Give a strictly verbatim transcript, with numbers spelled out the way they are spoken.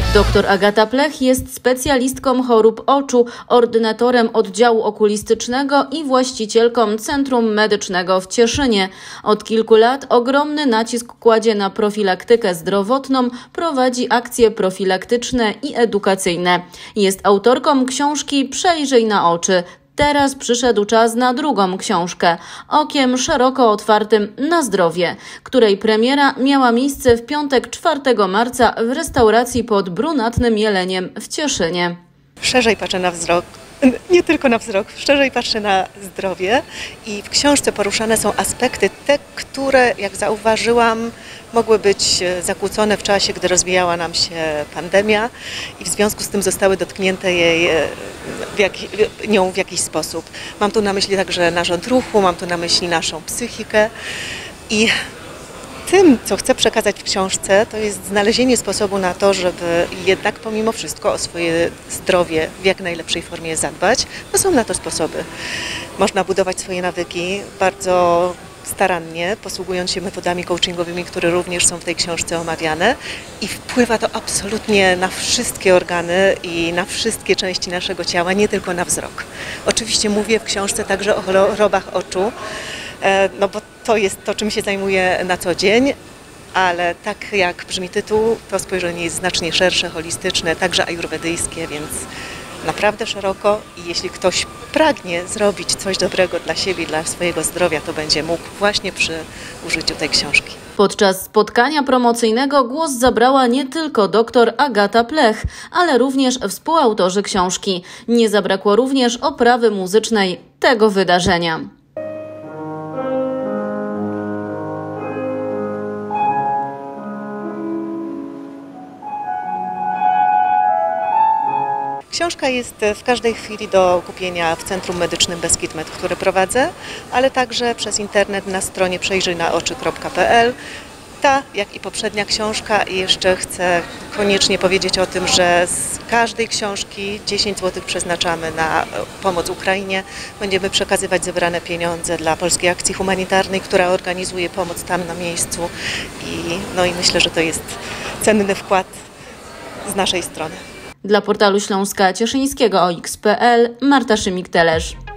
Doktor Agata Plech jest specjalistką chorób oczu, ordynatorem oddziału okulistycznego i właścicielką Centrum Medycznego w Cieszynie. Od kilku lat ogromny nacisk kładzie na profilaktykę zdrowotną, prowadzi akcje profilaktyczne i edukacyjne. Jest autorką książki Przejrzyj na oczy. Teraz przyszedł czas na drugą książkę, Okiem szeroko otwartym na zdrowie, której premiera miała miejsce w piątek czwartego marca w restauracji pod Brunatnym Jeleniem w Cieszynie. Szerzej patrzę na wzrok, nie tylko na wzrok, szerzej patrzę na zdrowie i w książce poruszane są aspekty te, które, jak zauważyłam, mogły być zakłócone w czasie, gdy rozwijała nam się pandemia i w związku z tym zostały dotknięte jej w jak, nią w jakiś sposób. Mam tu na myśli także narząd ruchu, mam tu na myśli naszą psychikę i tym, co chcę przekazać w książce, to jest znalezienie sposobu na to, żeby jednak pomimo wszystko o swoje zdrowie w jak najlepszej formie zadbać, bo są na to sposoby. Można budować swoje nawyki bardzo starannie, posługując się metodami coachingowymi, które również są w tej książce omawiane i wpływa to absolutnie na wszystkie organy i na wszystkie części naszego ciała, nie tylko na wzrok. Oczywiście mówię w książce także o chorobach oczu, no bo to jest to, czym się zajmuję na co dzień, ale tak jak brzmi tytuł, to spojrzenie jest znacznie szersze, holistyczne, także ajurwedyjskie, więc naprawdę szeroko i jeśli ktoś pragnie zrobić coś dobrego dla siebie, dla swojego zdrowia, to będzie mógł właśnie przy użyciu tej książki. Podczas spotkania promocyjnego głos zabrała nie tylko doktor Agata Plech, ale również współautorzy książki. Nie zabrakło również oprawy muzycznej tego wydarzenia. Książka jest w każdej chwili do kupienia w Centrum Medycznym Beskid Med, które prowadzę, ale także przez internet na stronie przejrzyj na oczy kropka p l. Ta, jak i poprzednia książka, i jeszcze chcę koniecznie powiedzieć o tym, że z każdej książki dziesięć złotych przeznaczamy na pomoc Ukrainie. Będziemy przekazywać zebrane pieniądze dla Polskiej Akcji Humanitarnej, która organizuje pomoc tam na miejscu i, no i myślę, że to jest cenny wkład z naszej strony. Dla portalu Śląska Cieszyńskiego o x kropka p l Marta Szymik-Telesz.